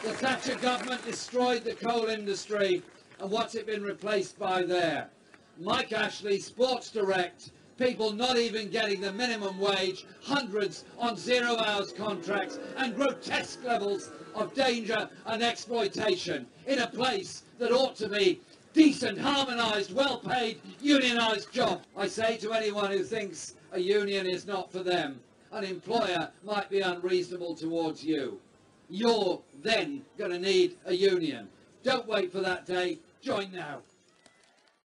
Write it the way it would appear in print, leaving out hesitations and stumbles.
The Thatcher government destroyed the coal industry, and what's it been replaced by there? Mike Ashley, Sports Direct, people not even getting the minimum wage, hundreds on 0 hours contracts, and grotesque levels of danger and exploitation in a place that ought to be decent, harmonised, well-paid, unionised job. I say to anyone who thinks a union is not for them, an employer might be unreasonable towards you. You're then going to need a union. Don't wait for that day. Join now.